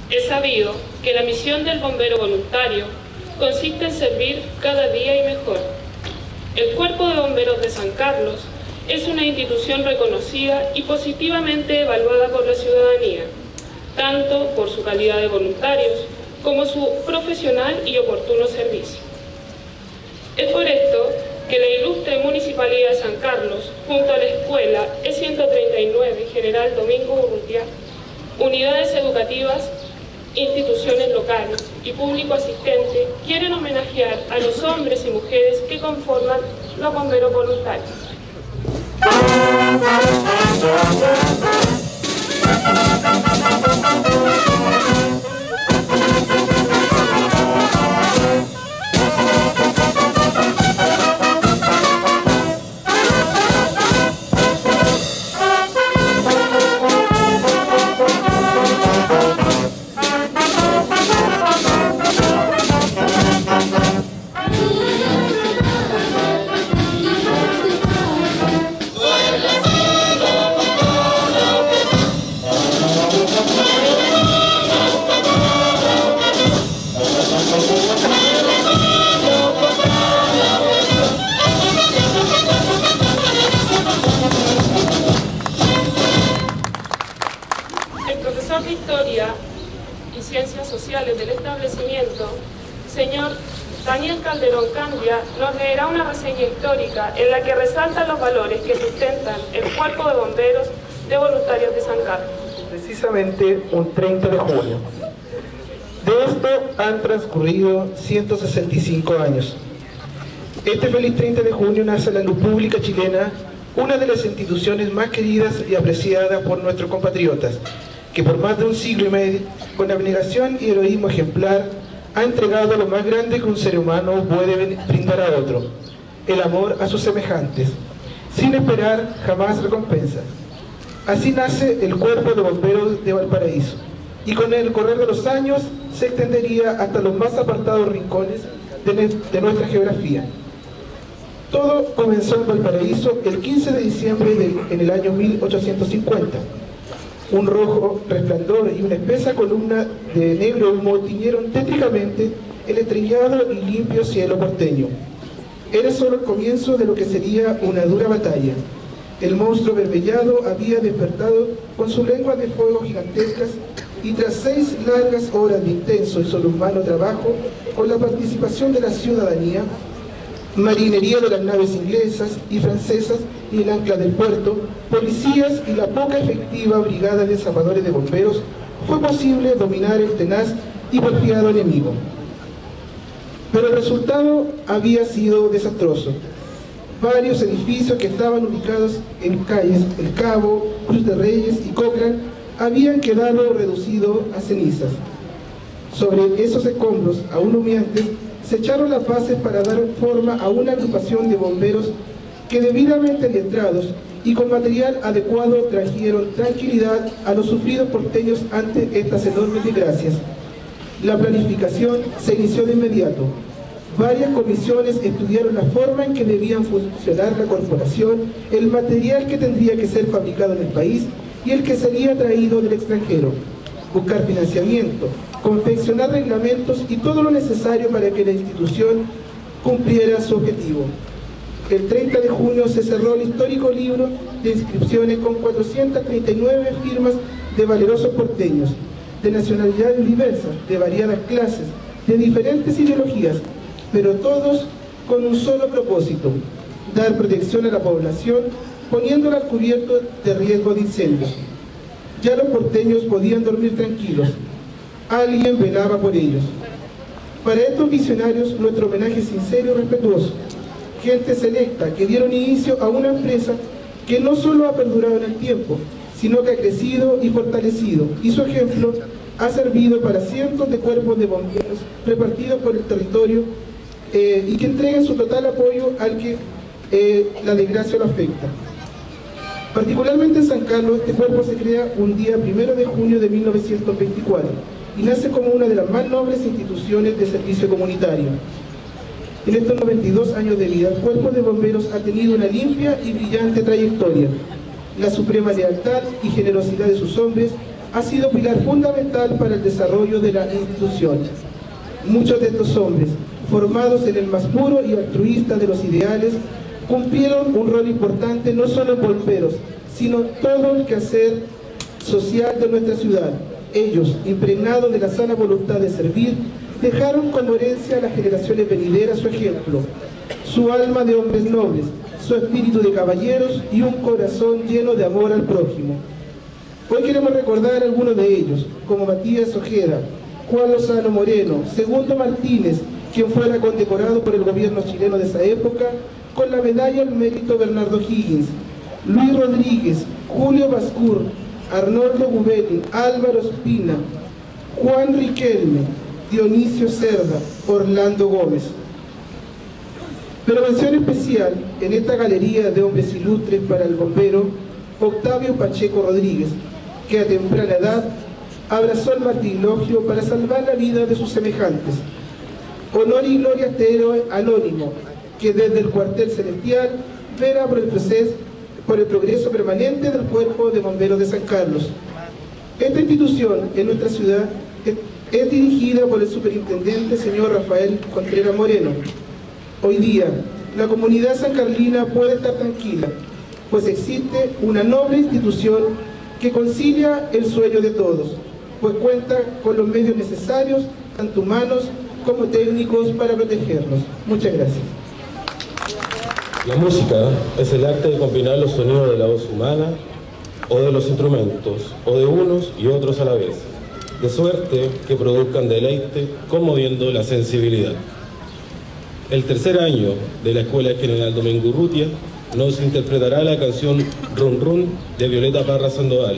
Es sabido que la misión del bombero voluntario consiste en servir cada día y mejor. El Cuerpo de Bomberos de San Carlos es una institución reconocida y positivamente evaluada por la ciudadanía, tanto por su calidad de voluntarios como su profesional y oportuno servicio. Es por esto que la ilustre Municipalidad de San Carlos, junto a la Escuela E139 General Domingo Urrutia, unidades educativas, instituciones locales y público asistente, quieren homenajear a los hombres y mujeres que conforman los bomberos voluntarios. El profesor de Historia y Ciencias Sociales del establecimiento, señor Daniel Calderón Candia, nos leerá una reseña histórica en la que resaltan los valores que sustentan el Cuerpo de Bomberos de Voluntarios de San Carlos. Precisamente un 30 de junio. De esto han transcurrido 165 años. Este feliz 30 de junio nace la luz pública chilena, una de las instituciones más queridas y apreciadas por nuestros compatriotas, que por más de un siglo y medio, con abnegación y heroísmo ejemplar, ha entregado lo más grande que un ser humano puede brindar a otro, el amor a sus semejantes, sin esperar jamás recompensa. Así nace el Cuerpo de Bomberos de Valparaíso, y con el correr de los años se extendería hasta los más apartados rincones de nuestra geografía. Todo comenzó en Valparaíso el 15 de diciembre en el año 1850. Un rojo resplandor y una espesa columna de negro humo tiñeron tétricamente el estrellado y limpio cielo porteño. Era solo el comienzo de lo que sería una dura batalla. El monstruo berbellado había despertado con su lengua de fuego gigantescas y tras 6 largas horas de intenso y sobrehumano trabajo, con la participación de la ciudadanía, marinería de las naves inglesas y francesas y el ancla del puerto, policías y la poca efectiva brigada de zapadores de bomberos, fue posible dominar el tenaz y porfiado enemigo. Pero el resultado había sido desastroso. Varios edificios que estaban ubicados en calles El Cabo, Cruz de Reyes y Cochrane habían quedado reducidos a cenizas. Sobre esos escombros, aún humeantes, se echaron las bases para dar forma a una agrupación de bomberos que, debidamente adiestrados y con material adecuado, trajeron tranquilidad a los sufridos porteños ante estas enormes desgracias. La planificación se inició de inmediato. Varias comisiones estudiaron la forma en que debían funcionar la corporación, el material que tendría que ser fabricado en el país y el que sería traído del extranjero, buscar financiamiento, confeccionar reglamentos y todo lo necesario para que la institución cumpliera su objetivo. El 30 de junio se cerró el histórico libro de inscripciones con 439 firmas de valerosos porteños, de nacionalidades diversas, de variadas clases, de diferentes ideologías, pero todos con un solo propósito: dar protección a la población, poniéndola al cubierto de riesgo de incendios. Ya los porteños podían dormir tranquilos. Alguien velaba por ellos. Para estos visionarios, nuestro homenaje sincero y respetuoso. Gente selecta que dieron inicio a una empresa que no solo ha perdurado en el tiempo, sino que ha crecido y fortalecido, y su ejemplo ha servido para cientos de cuerpos de bomberos repartidos por el territorio y que entreguen su total apoyo al que la desgracia lo afecta. Particularmente en San Carlos, este cuerpo se crea un día 1 de junio de 1924 y nace como una de las más nobles instituciones de servicio comunitario. En estos 92 años de vida, el Cuerpo de Bomberos ha tenido una limpia y brillante trayectoria. La suprema lealtad y generosidad de sus hombres ha sido pilar fundamental para el desarrollo de la institución. Muchos de estos hombres, formados en el más puro y altruista de los ideales, cumplieron un rol importante no solo en bomberos, sino en todo el quehacer social de nuestra ciudad. Ellos, impregnados de la sana voluntad de servir, dejaron como herencia a las generaciones venideras su ejemplo, su alma de hombres nobles, su espíritu de caballeros y un corazón lleno de amor al prójimo. Hoy queremos recordar a algunos de ellos, como Matías Ojeda, Juan Lozano Moreno, Segundo Martínez, quien fuera condecorado por el gobierno chileno de esa época con la medalla al mérito Bernardo Higgins, Luis Rodríguez, Julio Bascur, Arnoldo Gubelli, Álvaro Espina, Juan Riquelme, Dionisio Cerda, Orlando Gómez. Pero mención especial en esta galería de hombres ilustres para el bombero Octavio Pacheco Rodríguez, que a temprana edad abrazó el martirilogio para salvar la vida de sus semejantes. Honor y gloria a este héroe anónimo, que desde el cuartel celestial vela por el progreso permanente del Cuerpo de Bomberos de San Carlos. Esta institución en nuestra ciudad es dirigida por el superintendente señor Rafael Contreras Moreno. Hoy día, la comunidad sancarlina puede estar tranquila, pues existe una noble institución que concilia el sueño de todos, pues cuenta con los medios necesarios, tanto humanos como técnicos, para protegernos. Muchas gracias. La música es el arte de combinar los sonidos de la voz humana o de los instrumentos, o de unos y otros a la vez, de suerte que produzcan deleite, conmoviendo la sensibilidad. El tercer año de la Escuela General Domingo Urrutia nos interpretará la canción Run Run de Violeta Parra Sandoval.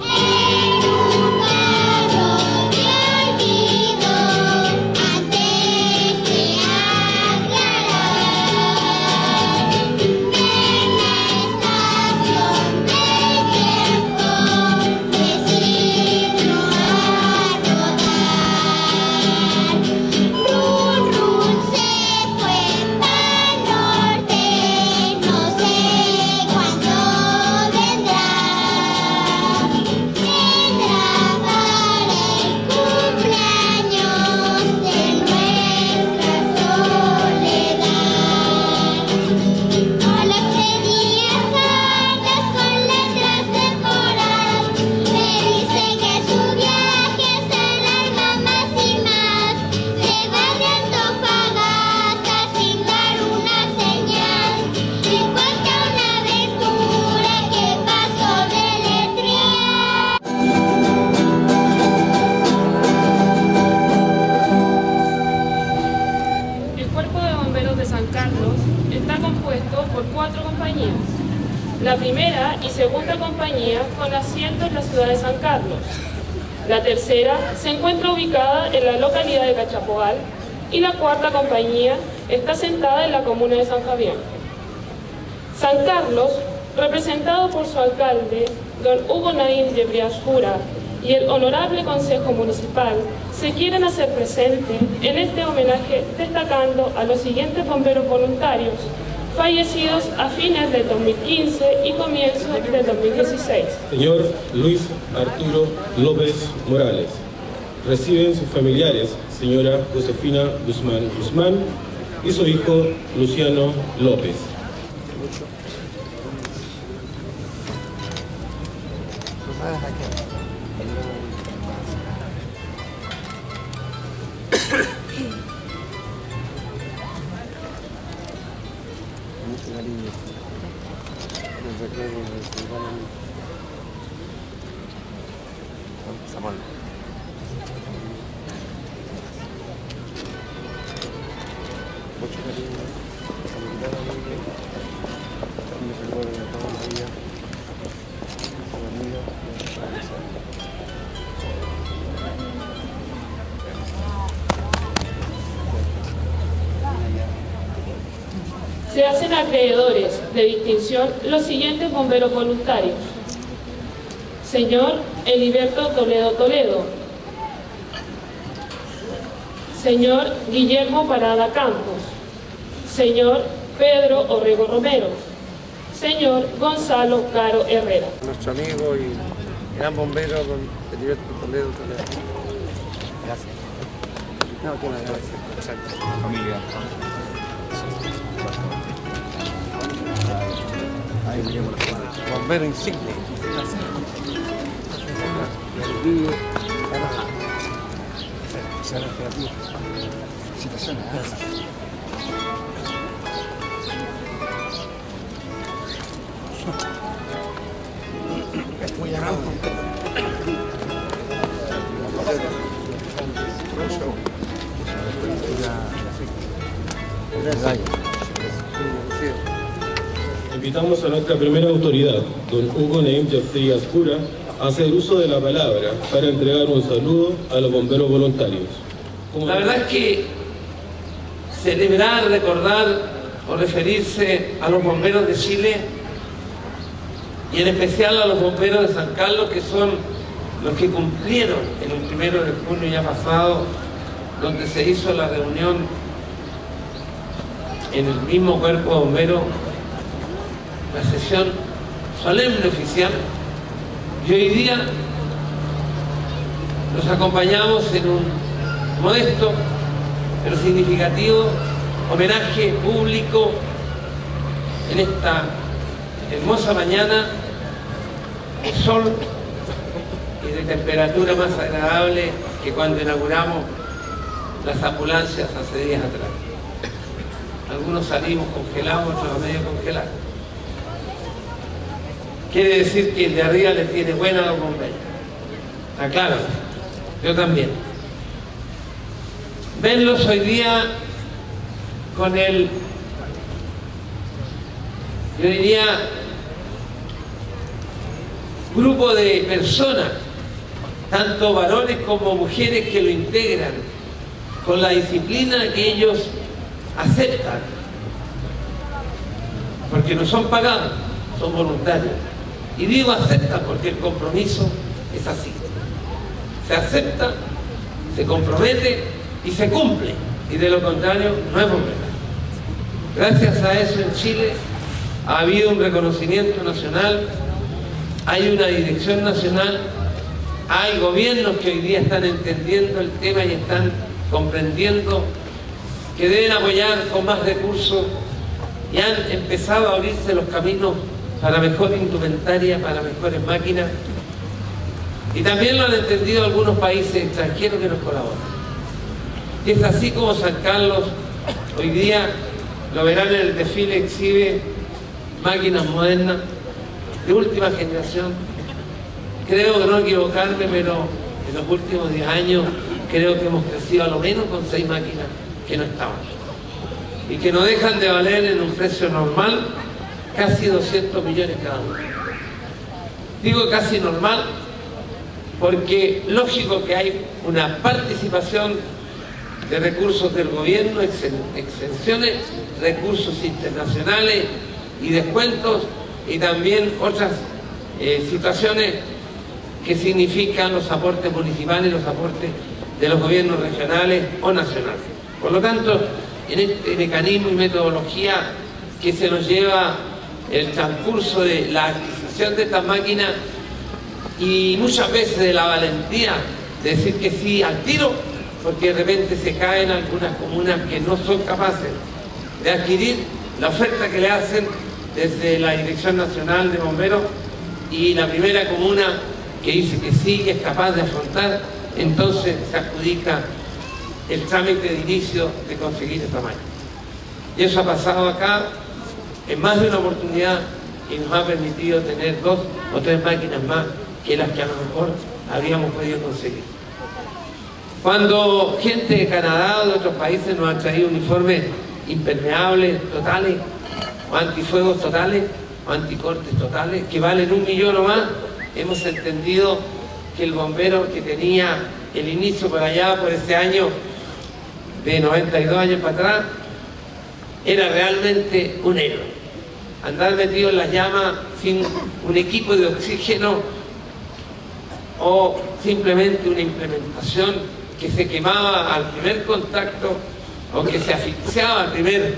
La primera y segunda compañía con asiento en la ciudad de San Carlos. La tercera se encuentra ubicada en la localidad de Cachapoal y la cuarta compañía está sentada en la comuna de San Fabián. San Carlos, representado por su alcalde, don Hugo Naín de Briasjura, y el honorable Consejo Municipal, se quieren hacer presente en este homenaje destacando a los siguientes bomberos voluntarios fallecidos a fines del 2015 y comienzos del 2016. Señor Luis Arturo López Morales. Reciben sus familiares, señora Josefina Guzmán Guzmán y su hijo Luciano López. Se hacen acreedores de distinción los siguientes bomberos voluntarios: señor Heriberto Toledo Toledo, señor Guillermo Parada Campos, señor Pedro Orrego Romero, señor Gonzalo Caro Herrera. Nuestro amigo y gran bombero, don Heriberto Toledo. Gracias. No, que no, gracias. Exacto. Familia. Ahí miremos la foto. Bombero insigne. Felicitaciones. Muy amable. Invitamos a nuestra primera autoridad, don Hugo Naim Jeffrey Ascura, a hacer uso de la palabra para entregar un saludo a los bomberos voluntarios. La verdad es que celebrar, recordar o referirse a los bomberos de Chile y en especial a los bomberos de San Carlos, que son los que cumplieron el 1 de junio ya pasado, donde se hizo la reunión en el mismo cuerpo de bomberos, la sesión solemne oficial, y hoy día los acompañamos en un modesto pero significativo homenaje público en esta hermosa mañana de sol y de temperatura más agradable que cuando inauguramos las ambulancias hace días atrás. Algunos salimos congelados, otros medio congelados. Quiere decir que el de arriba le tiene buena a los bomberos. Está claro, yo también. Verlos hoy día con el, yo diría, grupo de personas, tanto varones como mujeres que lo integran, con la disciplina que ellos aceptan, porque no son pagados, son voluntarios. Y digo aceptan porque el compromiso es así. Se acepta, se compromete y se cumple. Y de lo contrario, no es bombero. Gracias a eso en Chile ha habido un reconocimiento nacional, hay una dirección nacional, hay gobiernos que hoy día están entendiendo el tema y están comprendiendo que deben apoyar con más recursos y han empezado a abrirse los caminos para mejor indumentaria, para mejores máquinas, y también lo han entendido algunos países extranjeros que nos colaboran. Y es así como San Carlos hoy día, lo verán en el desfile, exhibe máquinas modernas de última generación. Creo que no equivocarme, pero en los últimos 10 años creo que hemos crecido a lo menos con 6 máquinas que no estaban y que no dejan de valer en un precio normal casi 200 millones cada uno. Digo casi normal porque lógico que hay una participación de recursos del gobierno, exenciones, recursos internacionales y descuentos, y también otras situaciones que significan los aportes municipales y los aportes de los gobiernos regionales o nacionales. Por lo tanto, en este mecanismo y metodología que se nos lleva el transcurso de la adquisición de estas máquinas y muchas veces de la valentía de decir que sí al tiro, porque de repente se caen algunas comunas que no son capaces de adquirir la oferta que le hacen desde la Dirección Nacional de Bomberos, y la primera comuna que dice que sí, que es capaz de afrontar, entonces se adjudica el trámite de inicio de conseguir esta máquina. Y eso ha pasado acá en más de una oportunidad y nos ha permitido tener 2 o 3 máquinas más que las que a lo mejor habríamos podido conseguir. Cuando gente de Canadá o de otros países nos ha traído uniformes impermeables totales, o antifuegos totales, o anticortes totales, que valen 1 millón o más, hemos entendido que el bombero que tenía el inicio por allá, por ese año de 92 años para atrás, era realmente un héroe. Andar metido en las llamas sin un equipo de oxígeno o simplemente una implementación que se quemaba al primer contacto o que se asfixiaba al primer,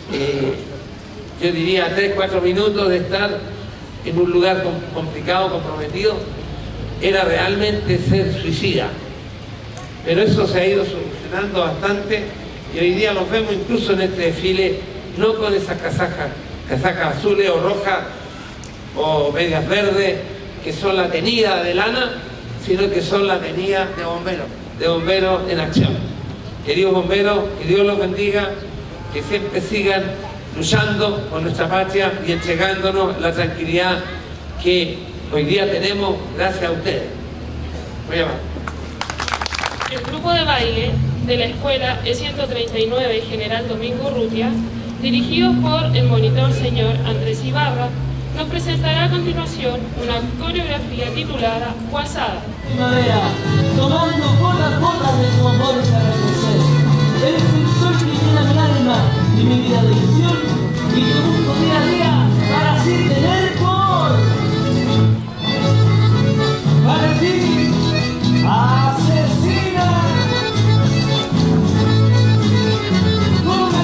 yo diría 3-4 minutos de estar en un lugar complicado, comprometido, era realmente ser suicida. Pero eso se ha ido solucionando bastante y hoy día los vemos incluso en este desfile, no con esas casacas azules o rojas o medias verdes, que son la tenida de lana, sino que son la tenida de bomberos en acción. Queridos bomberos, que Dios los bendiga, que siempre sigan luchando por nuestra patria y entregándonos la tranquilidad que hoy día tenemos gracias a ustedes. Voy a llamar. El grupo de baile de la escuela E139 General Domingo Urrutia, dirigidos por el monitor señor Andrés Ibarra, nos presentará a continuación una coreografía titulada Guasada. Primavera, tomando gotas de tu amor para crecer. Eres el sol que llena mi alma y mi vida de ilusión, y te busco día a día para así tener para ti, asesina. ¿Cómo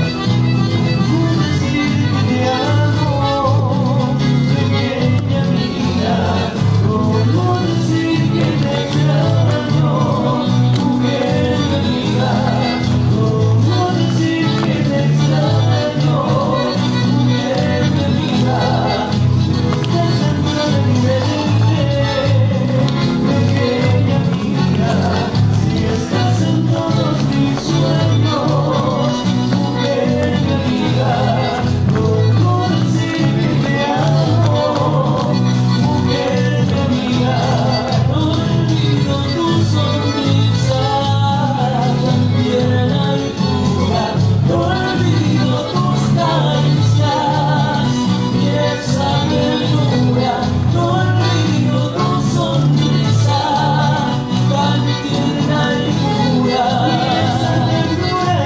decir que te amo, pequeña amiga? ¿Cómo decir que te extraño, mujer amiga? ¿Cómo decir que te extraño, mujer amiga? Estás dentro de mi mente, pequeña amiga. Si estás en todos mis sueños, mujer amiga. ¿Cómo decir que te amo, mujer amiga? No olvido tu sonrisa tan tierna y pura. No olvido tus caricias y esa ternura. No olvido tu sonrisa tan tierna y pura. Y esa ternura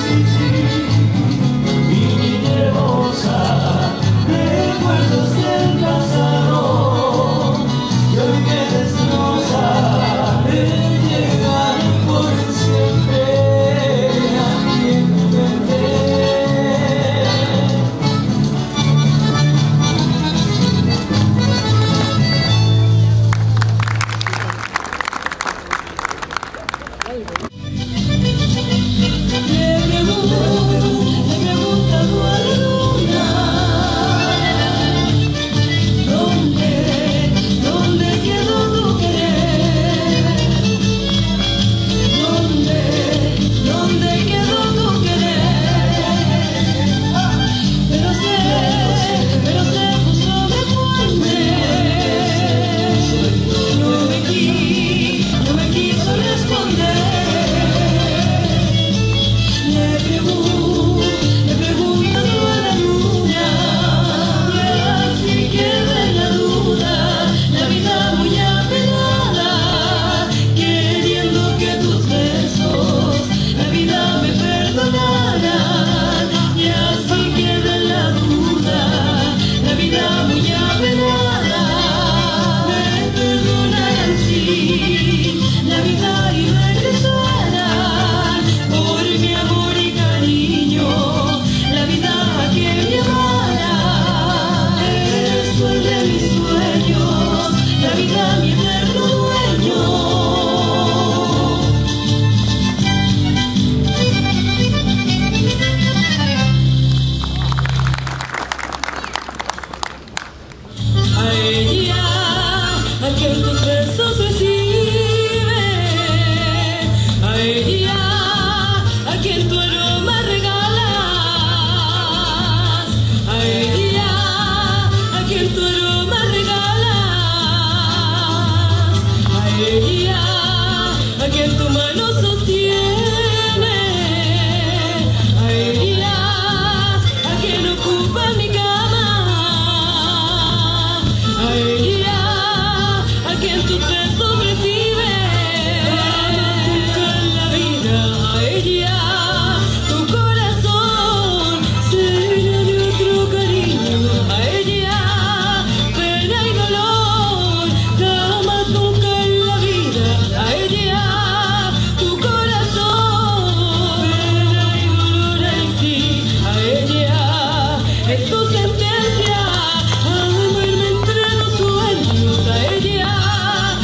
y mi hermosa, recuerdos del pasado y hoy que destroza me llegan por siempre a mi mente. Le pregunto a la luna, ¿dónde quedó tu querer? ¿Dónde quedó tu querer? Pero se puso de puente, no me quiso responder. Le pregunto a la luna, y así queda en la duda, la vida muy apenada, queriendo que tus besos la vida me perdonaran, y así queda en la duda, la vida muy apenada, me perdonaran si la vida y regresaran por mi amor y cariño, la vida que me amara. Eres tú el de mis sueños, la vida mi eterno dueño. A ella, a quien tus besos recibe, a ella, a quien tu aroma regalas, a ella, a quien tu aroma regalas, a ella, a quien tu mano sostiene, a ella, a quien ocupa mi cama, a ella, a quien tus besos recibe, nunca en la vida, a ella, tu corazón se llena de otro cariño, a ella, pena y dolor, jamás nunca en la vida, a ella, tu corazón, pena y dolor, ay sí, a ella, es tu sentencia, a morirme entre los sueños, a ella,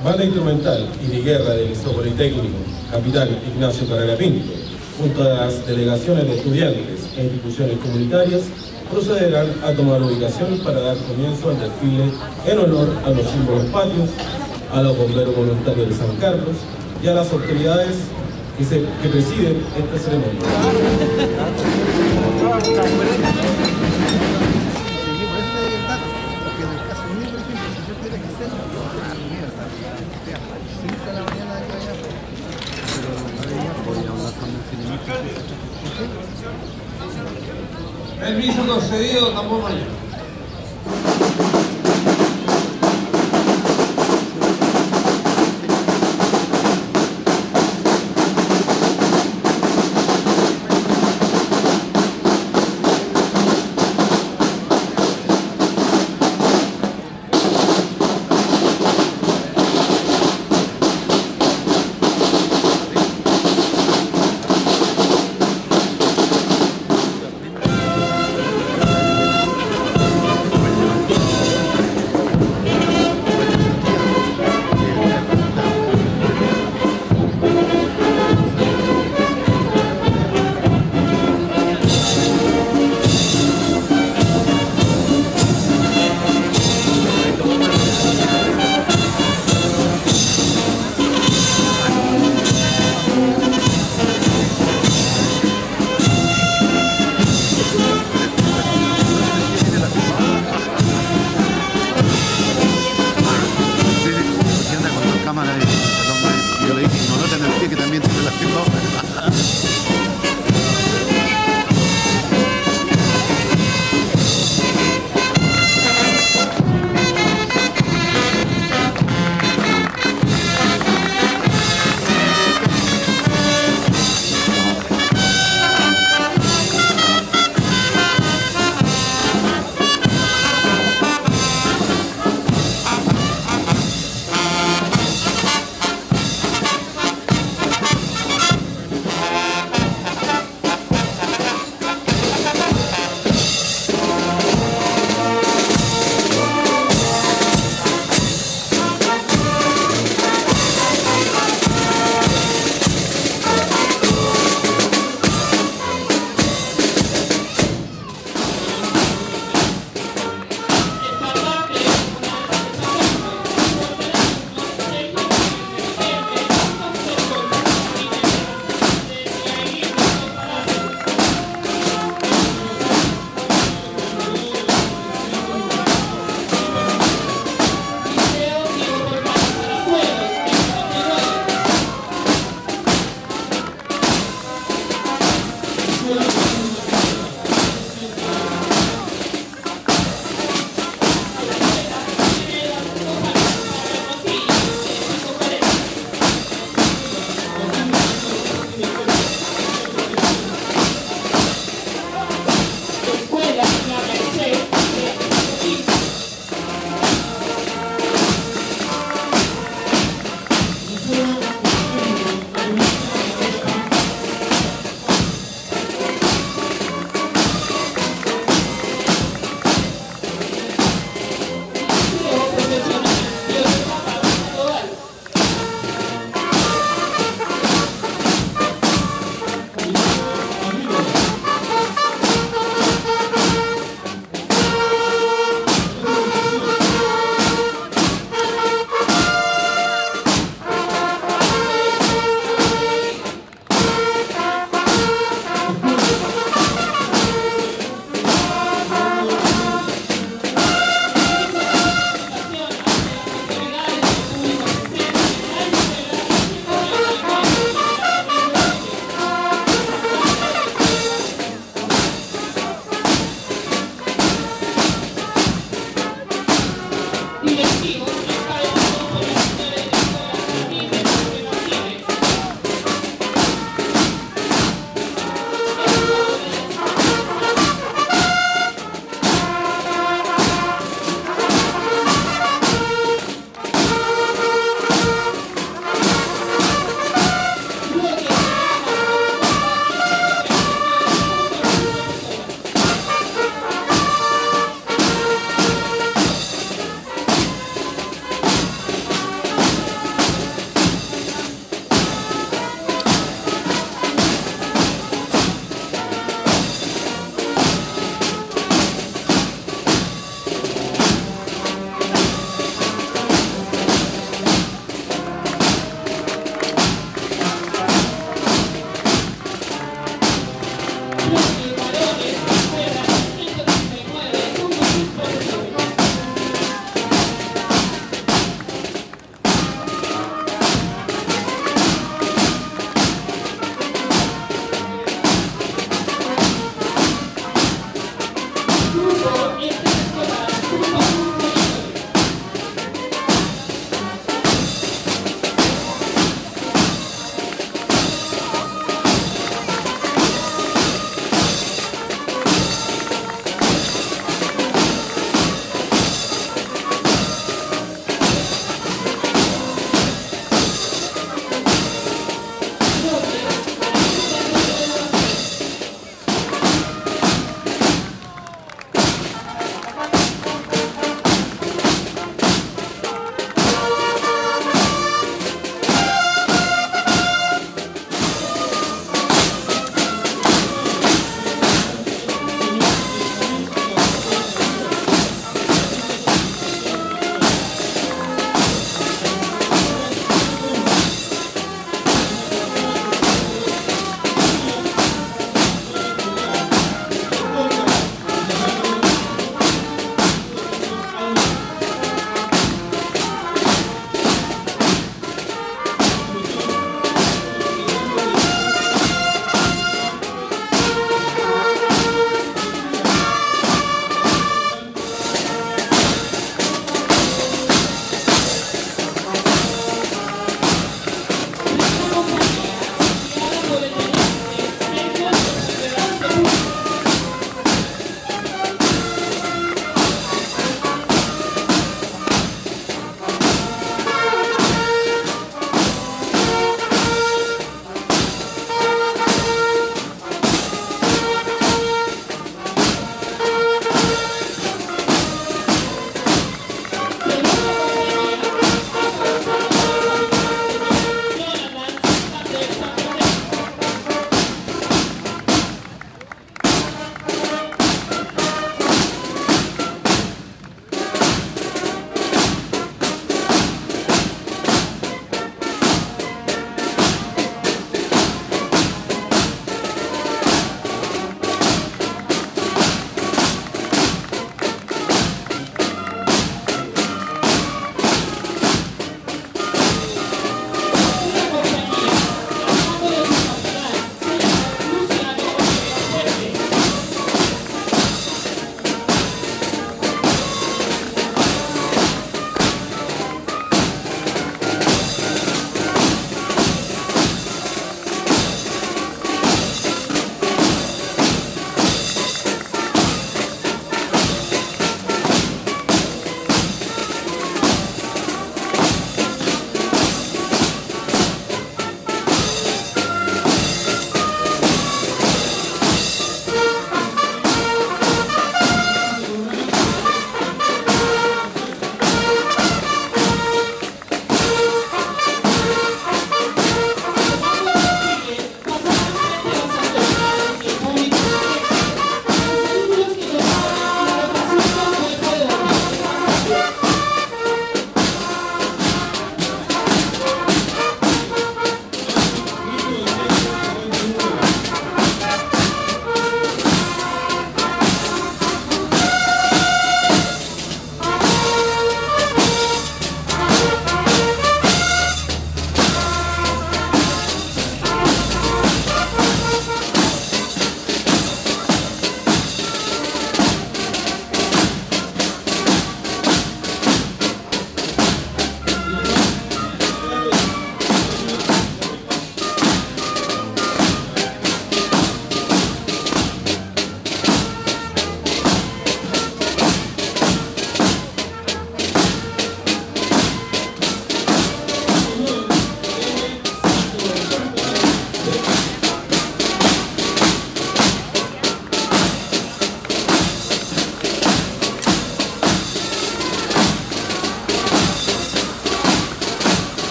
Banda Instrumental y de Guerra del Liceo Politécnico, Capitán Ignacio Carrera Pinto, junto a las delegaciones de estudiantes e instituciones comunitarias, procederán a tomar ubicación para dar comienzo al desfile en honor a los símbolos patrios, a los bomberos voluntarios de San Carlos y a las autoridades que presiden esta ceremonia. Permiso concedido, tambor mayor.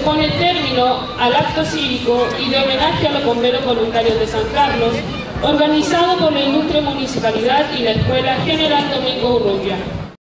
pone término al acto cívico y de homenaje a los bomberos voluntarios de San Carlos, organizado por la Ilustre Municipalidad y la Escuela General Domingo Urrutia.